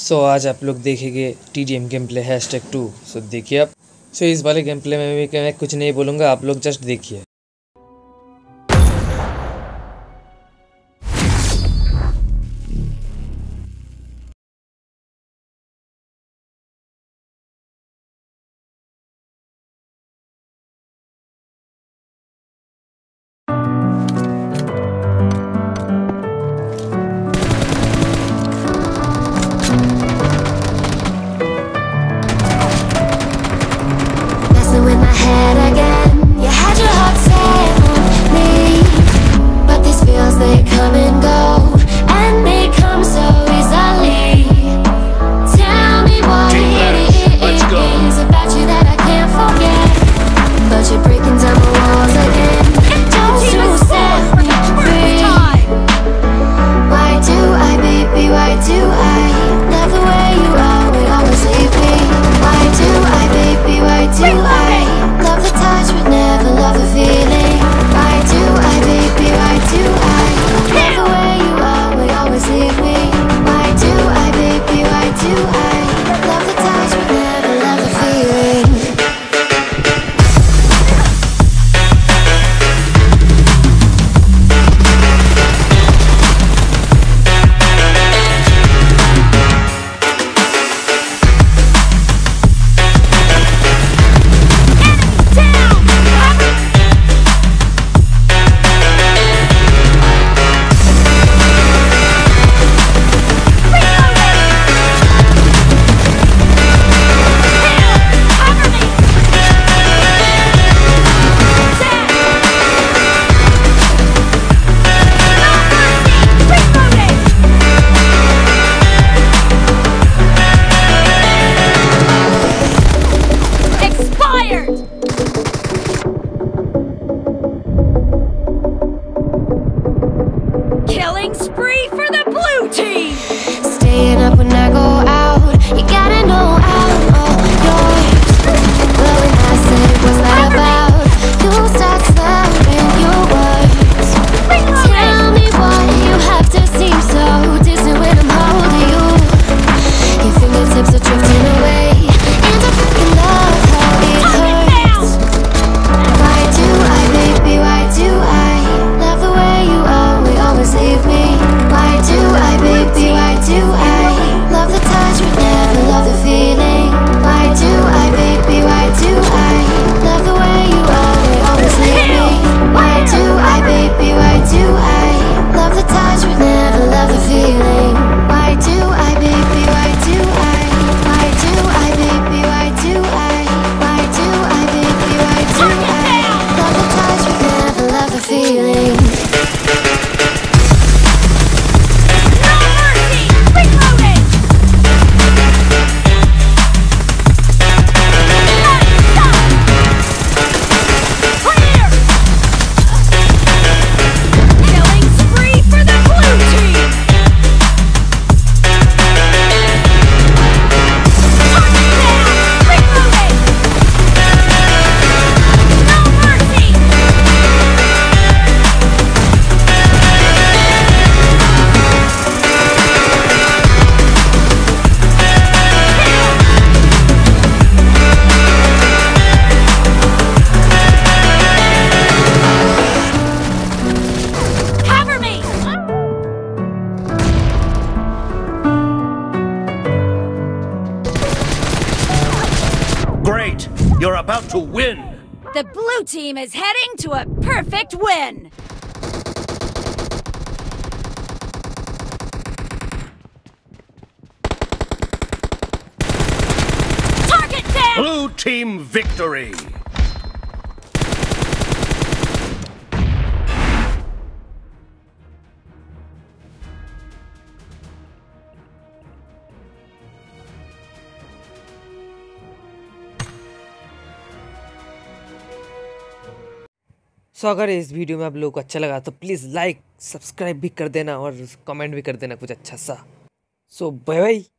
सो आज आप लोग देखेंगे TDM गेम प्ले #2। सो देखिए आप। सो इस वाले गेम प्ले में भी मैं कुछ नहीं बोलूँगा, आप लोग जस्ट देखिए। Killing spree for the blue team! Staying up when I go out, you gotta know I'm all yours. But when I say what's that about, you start slurring your words. Tell me why you have to seem so distant when I'm holding you. Your fingertips are drifting away, and I freaking love how it hurts. Why do I, baby, why do I love the way you always leave me? Why do I, baby, why do I love the touch but never love the feeling? Why do I, baby, why do I love the way you always leave me? Why do I, baby, why do I love the touch but never love the feeling? Why do I, baby, why do I? Why do I, baby, why do I? Why do I, baby, why do I love the touch but never love the feeling? Great! You're about to win! The blue team is heading to a perfect win! Target down! Blue team victory! सो अगर इस video में आप लोगों को अच्छा लगा तो please like subscribe भी कर देना और कमेंट भी कर देना कुछ अच्छा सा। So bye bye.